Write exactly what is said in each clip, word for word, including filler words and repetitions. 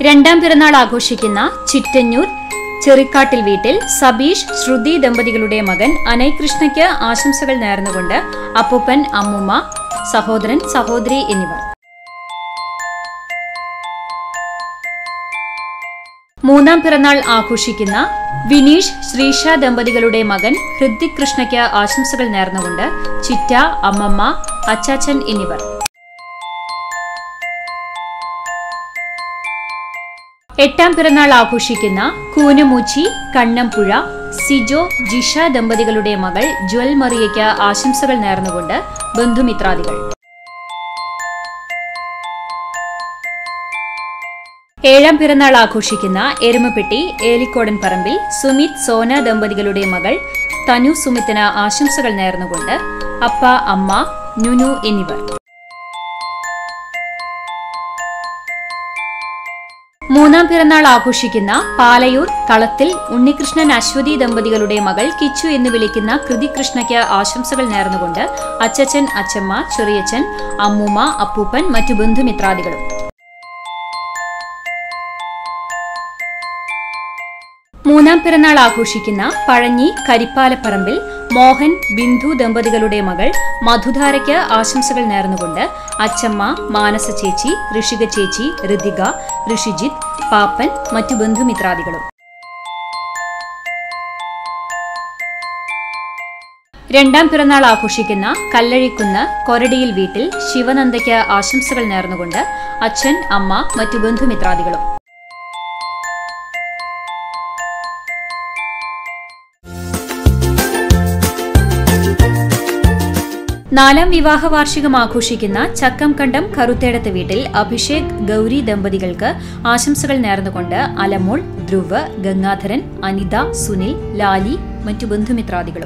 രണ്ടാം പിറന്നാൾ ആഘോഷിക്കുന്ന ചിറ്റന്നൂർ ചെറിക്കാട്ടിൽ വീട്ടിൽ സബീഷ് ശ്രുതി ദമ്പതികളുടെ മകൻ അനയ് കൃഷ്ണയ്ക്ക് ആശംസകൾ നേർന്നുകൊണ്ട് അപ്പൂപ്പൻ, അമ്മുമ്മ, സഹോദരൻ, സഹോദരി എന്നിവർ. മൂന്നാം പിറന്നാൾ ആഘോഷിക്കുന്ന വിനീഷ് ശ്രീഷ ദമ്പതികളുടെ മകൻ ഹൃതിക് കൃഷ്ണയ്ക്ക് ആശംസകൾ നേർന്നുകൊണ്ട് ചിറ്റ, അമ്മമ്മ, അച്ചാച്ചൻ എന്നിവർ. എട്ടാം പിറന്നാൾ ആഘോഷിക്കുന്ന കൂനമൂച്ചി കണ്ണംപുഴ സിജോ ജിഷ ദമ്പതികളുടെ മകൾ ജ്വൽ മറിയയ്ക്ക് ആശംസകൾ നേർന്നുകൊണ്ട് ബന്ധുമിത്രാദികൾ. ഏഴാം പിറന്നാൾ ആഘോഷിക്കുന്ന എരുമപ്പെട്ടി ഏലിക്കോടൻ പറമ്പിൽ സുമിത്, സോന ദമ്പതികളുടെ മകൾ തനു സുമിത്തിന് ആശംസകൾ നേർന്നുകൊണ്ട് അപ്പ, അമ്മ, നുനു എന്നിവർ. മൂന്നാം പിറന്നാൾ ആഘോഷിക്കുന്ന പാലയൂർ കളത്തിൽ ഉണ്ണികൃഷ്ണൻ, അശ്വതി ദമ്പതികളുടെ മകൾ കിച്ചു എന്ന് വിളിക്കുന്ന ഹൃതിക് കൃഷ്ണയ്ക്ക് ആശംസകൾ നേർന്നുകൊണ്ട് അച്ചച്ചൻ, അച്ചമ്മ, ചെറിയച്ചൻ, അമ്മൂമ്മ, അപ്പൂപ്പൻ, മറ്റു ബന്ധുമിത്രാദികളും. മൂന്നാം പിറന്നാൾ ആഘോഷിക്കുന്ന പഴഞ്ഞി കരിപ്പാലപ്പറമ്പിൽ മോഹൻ, ബിന്ദു ദമ്പതികളുടെ മകൾ മധുധാരയ്ക്ക് ആശംസകൾ നേർന്നുകൊണ്ട് അച്ചമ്മ, മാനസ ചേച്ചി, ഋഷിക ചേച്ചി, ഋതിക, ഋഷിജിത്ത്, പാപ്പൻ, മറ്റു ബന്ധുമിത്രാദികളും. രണ്ടാം പിറന്നാൾ ആഘോഷിക്കുന്ന കല്ലഴിക്കുന്ന് കൊരടിയിൽ വീട്ടിൽ ശിവനന്ദയ്ക്ക് ആശംസകൾ നേർന്നുകൊണ്ട് അച്ഛൻ, അമ്മ, മറ്റു ബന്ധുമിത്രാദികളും. നാലാം വിവാഹ വാർഷികം ആഘോഷിക്കുന്ന ചക്കംകണ്ടം കറുത്തേടത്ത് വീട്ടിൽ അഭിഷേക്, ഗൌരി ദമ്പതികൾക്ക് ആശംസകൾ നേർന്നുകൊണ്ട് അലമോൾ, ധ്രുവ്, ഗംഗാധരൻ, അനിത, സുനിൽ, ലാലി, മറ്റു ബന്ധുമിത്രാദികളും.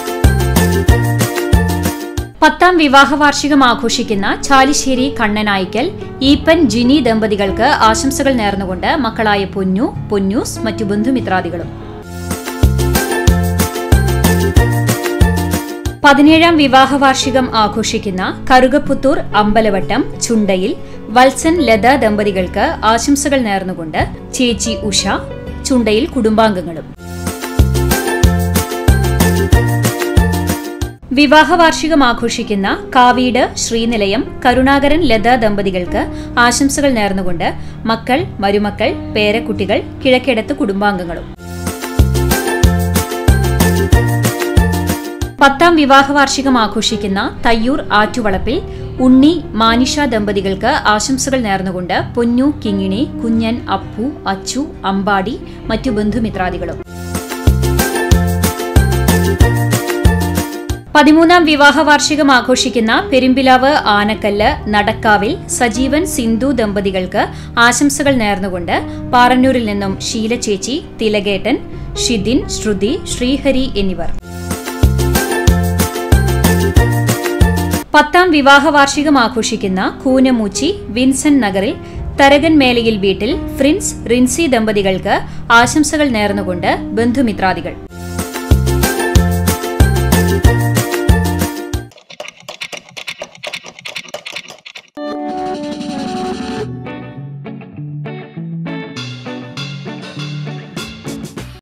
പത്താം വിവാഹ വാർഷികം ആഘോഷിക്കുന്ന ചാലിശ്ശേരി കണ്ണനായിക്കൽ ഈപ്പൻ, ജിനി ദമ്പതികൾക്ക് ആശംസകൾ നേർന്നുകൊണ്ട് മക്കളായ പൊന്നു, പൊന്നൂസ്, മറ്റു ബന്ധുമിത്രാദികളും. പതിനേഴാം വിവാഹ വാർഷികം ആഘോഷിക്കുന്ന കറുകപ്പുത്തൂർ അമ്പലവട്ടം ചുണ്ടയിൽ വത്സൻ, ലത ദമ്പതികൾക്ക് ആശംസകൾ നേർന്നുകൊണ്ട് ചേച്ചി ഉഷ, ചുണ്ടയിൽ കുടുംബാംഗങ്ങളും. വിവാഹ വാർഷികം ആഘോഷിക്കുന്ന കാവീട് ശ്രീനിലയം കരുണാകരൻ, ലത ദമ്പതികൾക്ക് ആശംസകൾ നേർന്നുകൊണ്ട് മക്കൾ, മരുമക്കൾ, പേരക്കുട്ടികൾ, കിഴക്കേടത്ത് കുടുംബാംഗങ്ങളും. പത്താം വിവാഹ വാർഷികം ആഘോഷിക്കുന്ന തയ്യൂർ ആറ്റുവളപ്പിൽ ഉണ്ണി, മാനിഷ ദമ്പതികൾക്ക് ആശംസകൾ നേർന്നുകൊണ്ട് പൊന്നു, കിങ്ങിണി, കുഞ്ഞൻ, അപ്പു, അച്ചു, അമ്പാടി, മറ്റു ബന്ധുമിത്രാദികളും. പതിമൂന്നാം വിവാഹ വാർഷികം ആഘോഷിക്കുന്ന പെരുമ്പിലാവ് ആനക്കല്ല് നടക്കാവിൽ സജീവൻ, സിന്ധു ദമ്പതികൾക്ക് ആശംസകൾ നേർന്നുകൊണ്ട് പാറന്നൂരിൽ നിന്നും ഷീല ചേച്ചി, തിലകേട്ടൻ, ഷിദിൻ, ശ്രുതി, ശ്രീഹരി എന്നിവർ. പത്താം വിവാഹ വാർഷികം ആഘോഷിക്കുന്ന കൂനമൂച്ചി വിൻസെന്റ് നഗറിൽ തരകൻ മേലയിൽ വീട്ടിൽ ഫ്രിൻസ്, റിൻസി ദമ്പതികൾക്ക് ആശംസകൾ നേർന്നുകൊണ്ട് ബന്ധുമിത്രാദികൾ.